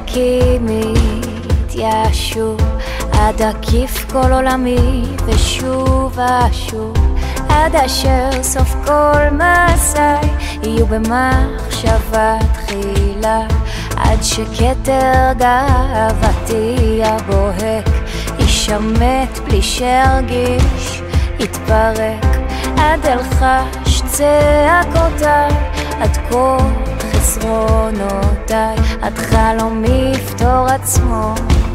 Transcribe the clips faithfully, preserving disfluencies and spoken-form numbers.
מרחקים יתיישו עד עקיף כל עולמי ושוב ושוב עד אשר סוף כל מסעי יהיו במחשבה תחילה עד שכתר גאוותי הבוהק ישמט בלי שהרגיש יתפרק עד אלחש צעקותיי עד כל חסרונותיי עד חלומי יפתור עצמו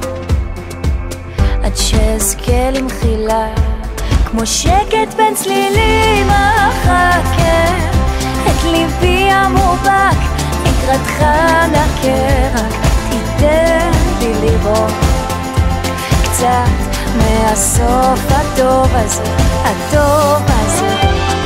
עד שאזכה למחילה כמו שקט בין צלילים אחכה את ליבי המובק לקראתך נקה רק תיתן לי לראות קצת מהסוף הטוב הזה הטוב הזה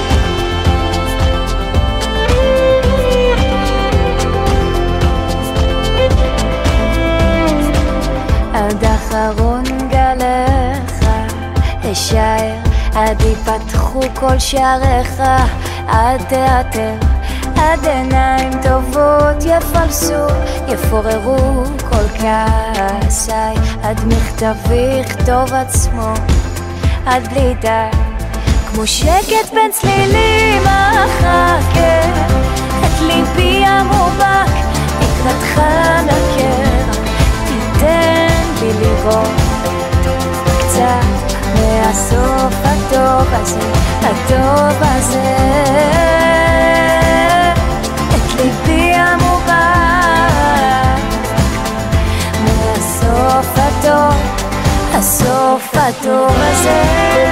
עד אחרון גליך אשאר עד יפתחו כל שעריך עד תיאטר עד עיניים טובות יפלסו יפוררו כל כעסיי עד מכתבי יכתוב עצמו עד בלי די כמו שקט בין צלילים אחכה את ליבי המובק לקראתך נקה תיתן לי לראות קצת מהסוף הטוב הזה הטוב הזה את ליבי המובק מהסוף הטוב הסוף הטוב הזה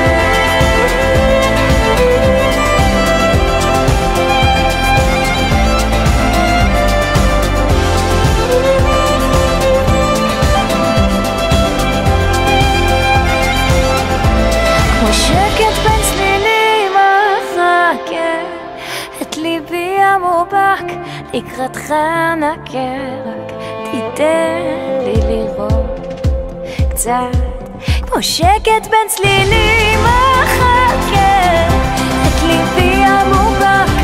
שקט בין צלילים אחכה את ליבי המובק לקראתך נקה רק תיתן לי לראות קצת כמו שקט בין צלילים אחכה את ליבי המובק